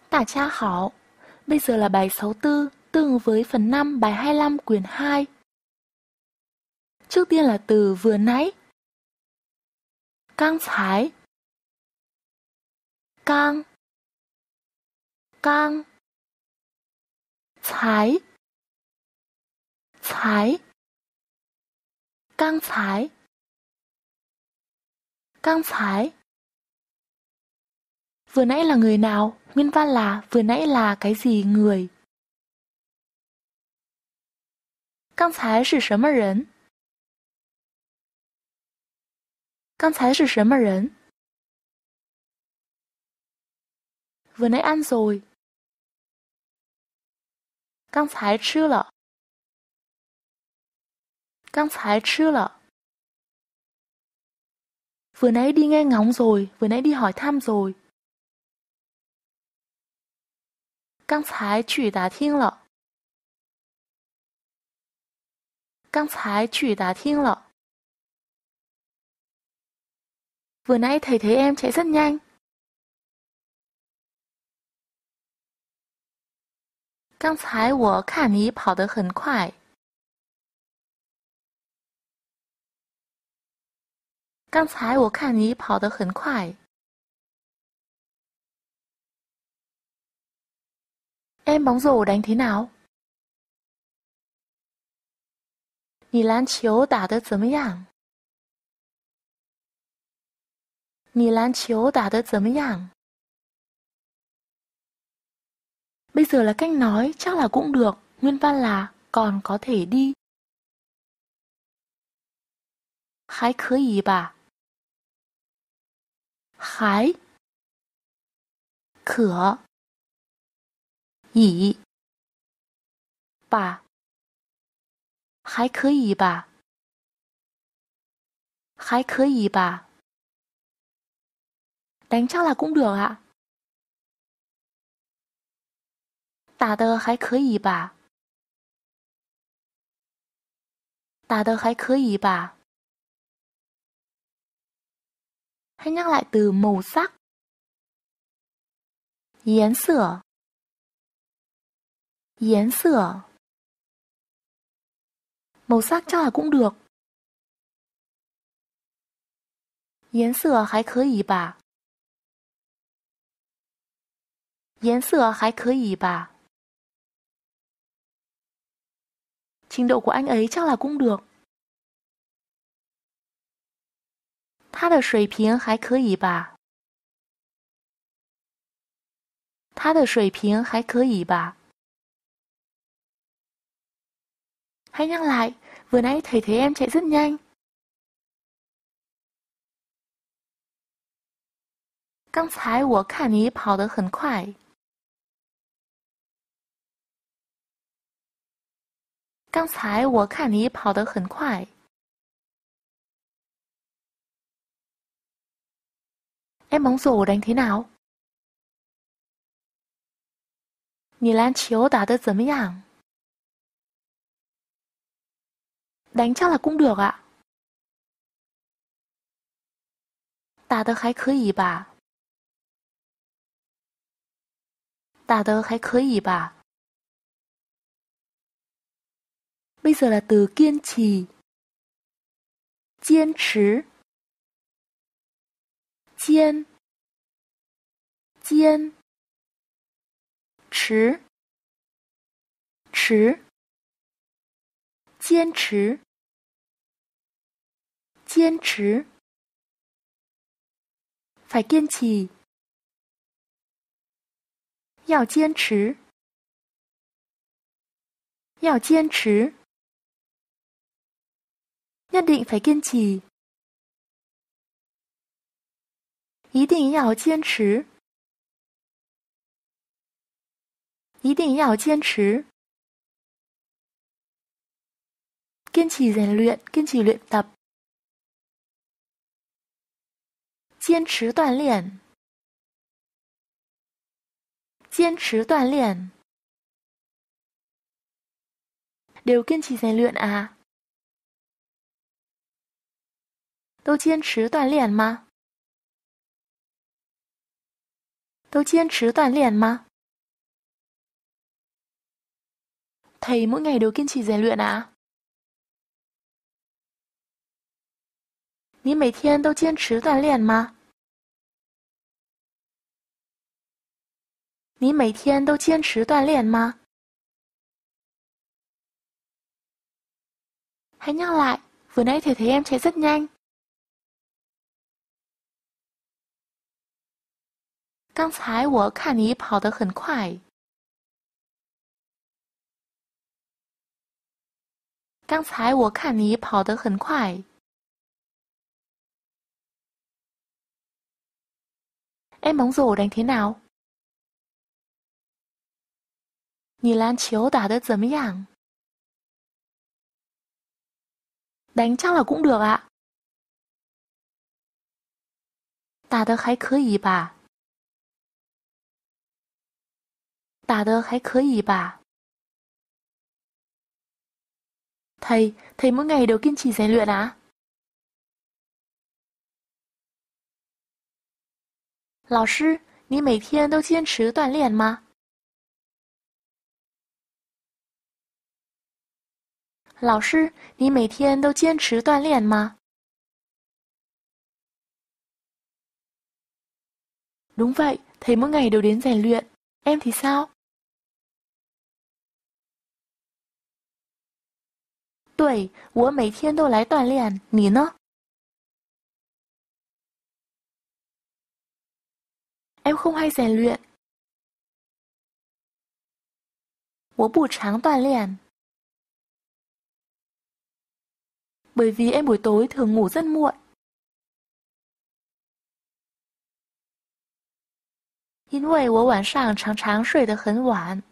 Đại gia hảo, bây giờ là bài 64 tương ứng với phần 5 bài 25 quyển 2. Trước tiên là từ vừa nãy. Cang thái. Cang. Cang. Thái. Thái. Cang thái. Cang thái. Vừa nãy là người nào? Nguyên văn là vừa nãy là cái gì người? 刚才是什么人？刚才是什么人？ Vừa nãy ăn rồi. 刚才吃了。刚才吃了。 Vừa nãy đi nghe ngóng rồi, vừa nãy đi hỏi thăm rồi. 刚才去打听了。刚才去打听了。 Vừa nãy thầy thấy em chạy rất nhanh. 刚才我看你跑得很快。刚才我看你跑得很快。 Em bóng rổ đánh thế nào? 你篮球打得怎么样？你篮球打得怎么样？ Bây giờ là cách nói, chắc là cũng được. Nguyên văn là còn có thể đi. 还可以吧？还可以吧？还可以吧？还可以吧？ Đánh chắc là cũng được ạ. 打得还可以吧？打得还可以吧？ Hãy nhắc lại từ màu sắc. 颜色颜色 Màu sắc chắc là cũng được. 颜色还可以吧？颜色还可以吧？ Trình độ của anh ấy chắc là cũng được. 他的水平还可以吧？他的水平还可以吧？ Hãy nhắc lại, vừa nãy thầy thấy em chạy rất nhanh. 刚才我看你跑得很快。刚才我看你跑得很快。Em bóng rổ đánh thế nào? 你篮球打得怎么样？ Đánh chắc là cũng được ạ. 打得还可以吧？打得还可以吧？ Bây giờ là từ kiên trì. 坚持坚坚持持坚持坚持 Phải kiên trì. 要坚持要坚持 Nhất định phải kiên trì. 一定要坚持一定要坚持 Kiên trì rèn luyện, kiên trì luyện tập. 坚持锻炼坚持锻炼 Đều kiên trì rèn luyện à? 都坚持锻炼吗？都坚持锻炼吗？ thầy mỗi ngày đều kiên trì rèn luyện à? 你每天都坚持锻炼吗？你每天都坚持锻炼吗？ Hãy nhắc lại, vừa nãy thầy thấy em chạy rất nhanh. 刚才我看你跑得很快。刚才我看你跑得很快。Em bóng rổ đánh thế nào? 你篮球打得怎么样？ Đánh chắc là cũng được ạ. 打得还可以吧。打得还可以吧。Thầy mỗi ngày đều kiên trì rèn luyện à? 老师，你每天都坚持锻炼吗？老师，你每天都坚持锻炼吗？ Đúng vậy, thầy mỗi ngày đều đến rèn luyện. Em thì sao? 对，我每天都来锻炼，你呢？ Em không hay rèn luyện. 我不常锻炼。Bởi vì em buổi tối thường ngủ rất muộn. 因为我晚上常常睡得很晚。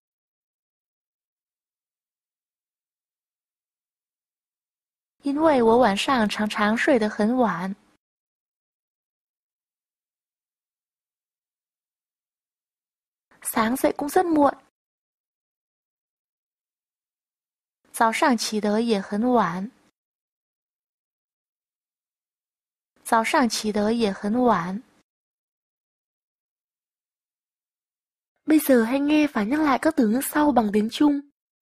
因为我晚上常常睡得很晚。Sáng dậy cũng rất muộn. 早上起得也很晚。早上起得也很晚。Bây giờ hãy nghe và nhắc lại các từ ngữ sau bằng tiếng Trung.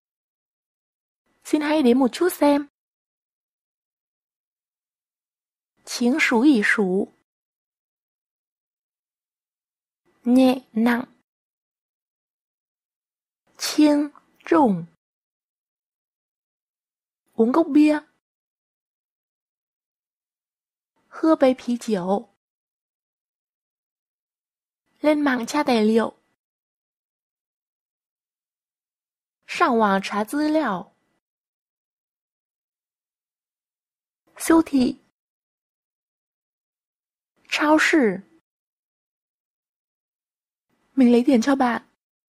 Xin hãy đếm một chút xem. 轻数一数。nhẹ nặng. 轻重。uống cốc bia. 喝杯啤酒。lên mạng tra tài liệu. 上网查资料。siêu thị. 超市。Mình lấy tiền cho bạn.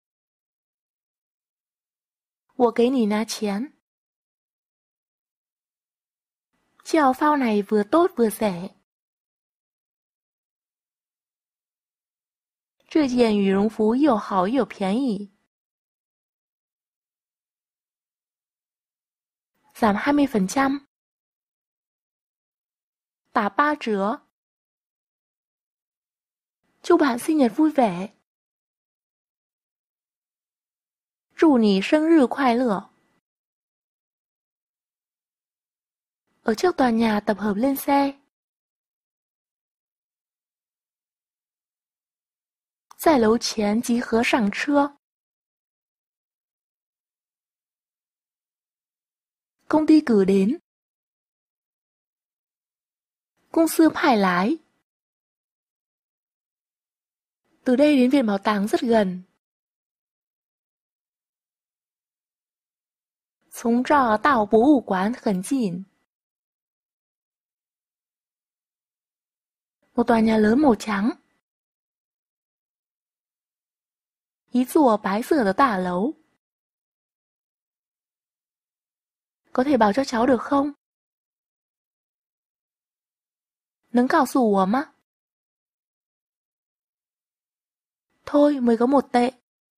我给你拿钱。Chiếc phao này vừa tốt vừa rẻ. 这件羽绒服又好又便宜。giảm 20%. 打8折. Chúc bạn sinh nhật vui vẻ. 祝你生日快乐. Ở trước tòa nhà tập hợp lên xe. 在楼前集合上车。công ty cử đến. 公司派来. Từ đây đến viện bảo tàng rất gần. 从这儿到博物馆很近. Một tòa nhà lớn màu trắng. 一座白色的大楼. Có thể bảo cho cháu được không? 能告诉我吗? Thôi, mới có 1 tệ.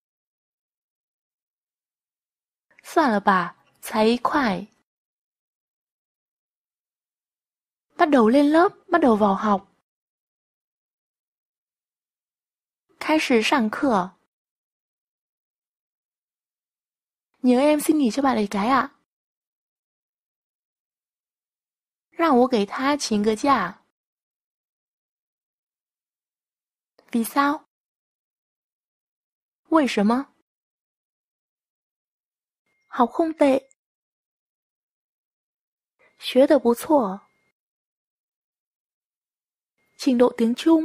算了吧，才1块. Bắt đầu lên lớp, bắt đầu vào học. 开始上课. Nhớ em xin nghỉ cho bạn ấy cái ạ. 让我给他请个假。Vì sao? 为什么？ học không tệ. 学得不错。trình độ tiếng Trung.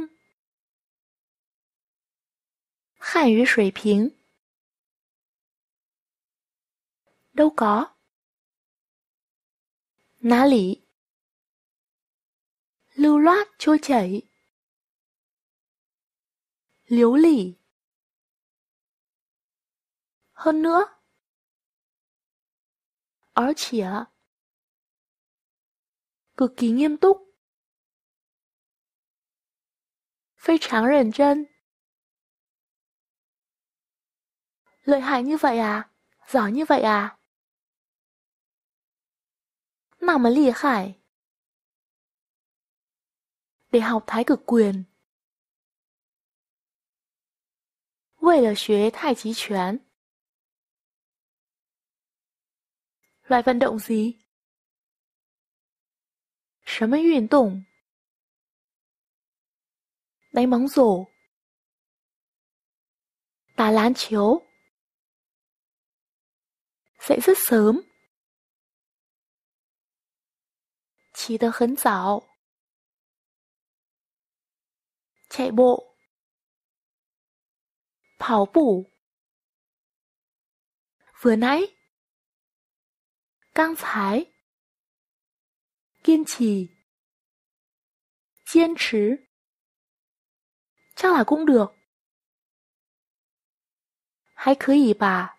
汉语水平。đâu có. 哪里？ lưu loát trôi chảy. 流利。hơn nữa. 而且。cực kỳ nghiêm túc. 非常认真。lợi hại như vậy à? giỏi như vậy à? 那么厉害。để học thái cực quyền. 为了学太极拳。loại vận động gì? 什么运动? đánh bóng rổ. đá篮球. dậy rất sớm.起得很早. chạy bộ. 跑步. vừa nãy. 刚才. kiên trì. 坚持. chắc là cũng được. 还可以吧.